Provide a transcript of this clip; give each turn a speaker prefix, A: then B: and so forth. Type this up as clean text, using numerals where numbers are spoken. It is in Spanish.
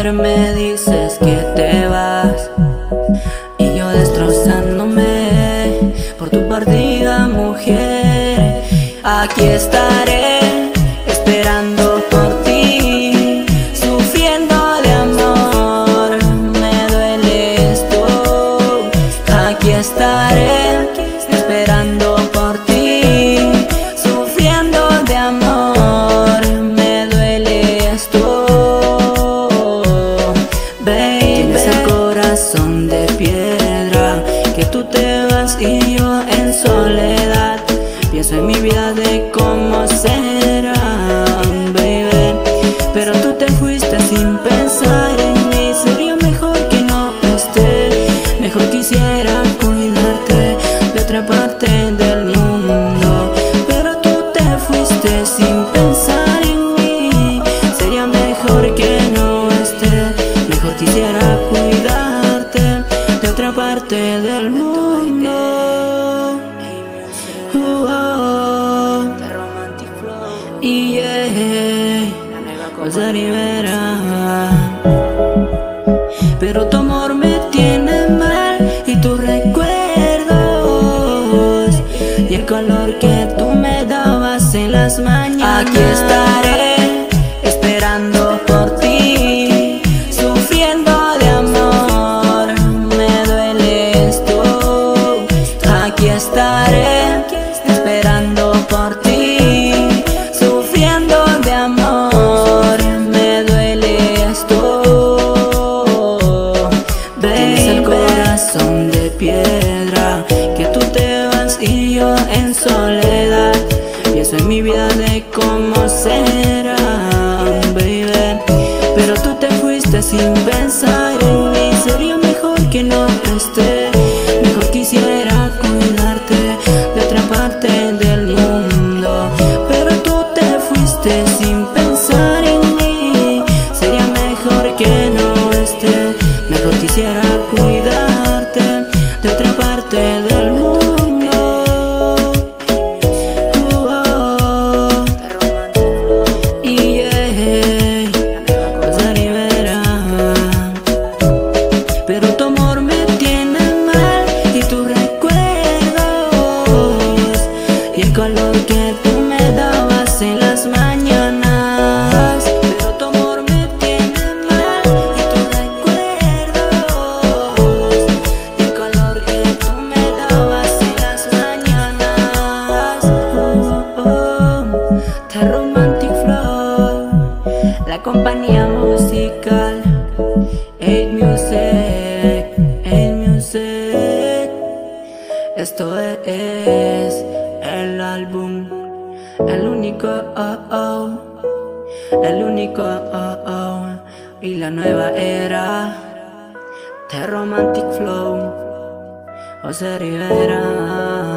A: Ayer me dices que te vas y yo destrozándome por tu partida, mujer. Aquí estaré esperando por ti, sufriendo de amor. Me duele esto. Aquí estaré esperando por ti, sufriendo de amor. Me duele esto, baby. Tienes el corazón de piedra, que tú te vas y yo en soledad pienso en mi vida de cómo será, baby. Pero tú te fuiste sin pensar en mí. Sería mejor que no esté. Mejor quisiera cuidarte de otra parte del mundo. Pero tú te fuiste sin pensar en mí. Sería mejor que no esté. Mejor quisiera cuidarte de otra parte del mundo. José Rivera. Pero tu amor me tiene mal y tus recuerdos y el color que tú me dabas en las mañanas. Aquí estaré esperando por ti, sufriendo de amor. Me duele esto. Aquí estaré esperando por ti, sufriendo de amor. Me duele esto. Tienes el corazón de piedra, que tú te vas y yo en soledad pienso en mi vida de cómo será, baby. Pero tú te fuiste sin pensar en mí. Sería mejor que no esté. Mejor quisiera cuidarte de otra parte del mundo. Pero tú te fuiste sin pensar en mí. Sería mejor que no esté. Mejor quisiera cuidarte de otra parte del mundo. José Rivera. Pero tu amor me tiene mal y tus recuerdos y el color que tú me dabas en las mañanas. Pero tu amor me tiene mal y tus recuerdos y el color que tú me dabas en las mañanas. The Romantic Flow, la compañía musical 8Music, 8Music. Esto es el álbum, el único, el único, y la nueva era. The Romantic Flow, José Rivera.